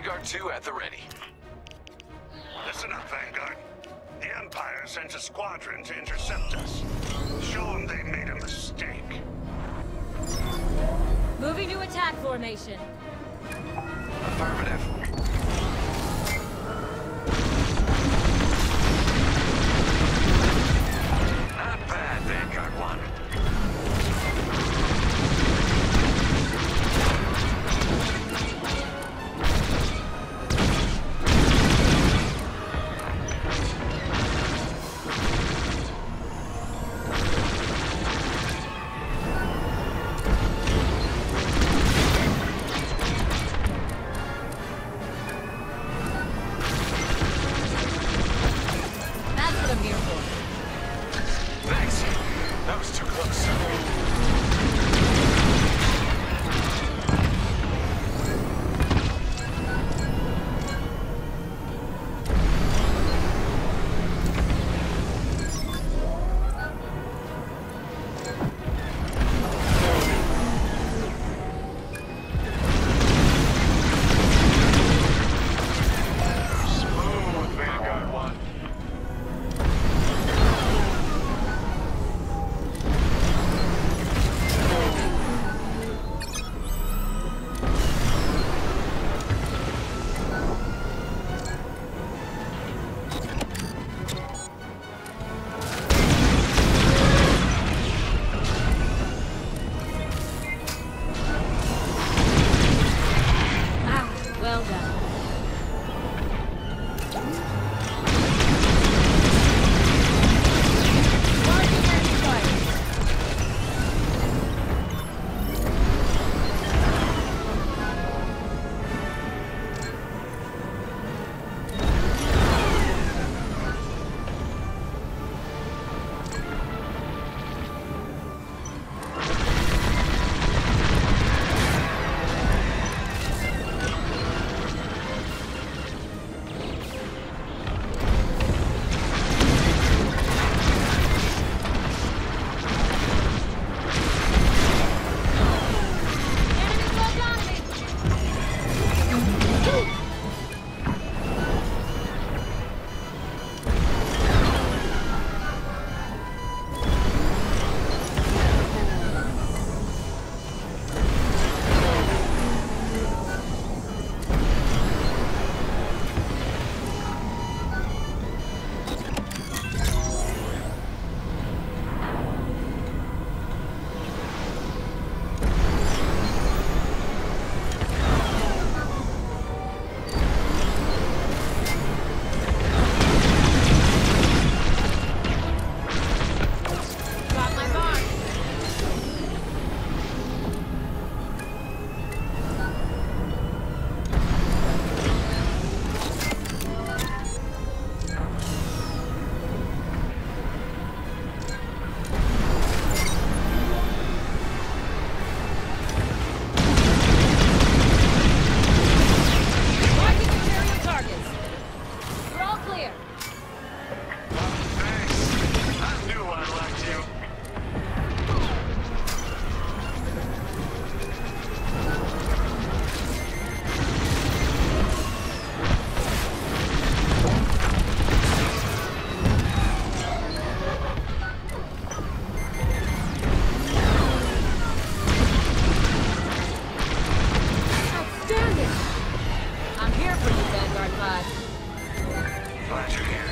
Vanguard 2 at the ready. Listen up, Vanguard. The Empire sends a squadron to intercept us. Show them they made a mistake. Moving to attack formation. Affirmative. Not bad, Vanguard 1. Thanks. That was too close. Smooth, Vanguard 1. Well done. Marking enemy target. Enemy locked onto me. Got my barn. Marking Imperial targets. We're all clear. Thanks. I knew I liked you. Outstanding. I'm here for you, Vanguard 5. Glad you're here.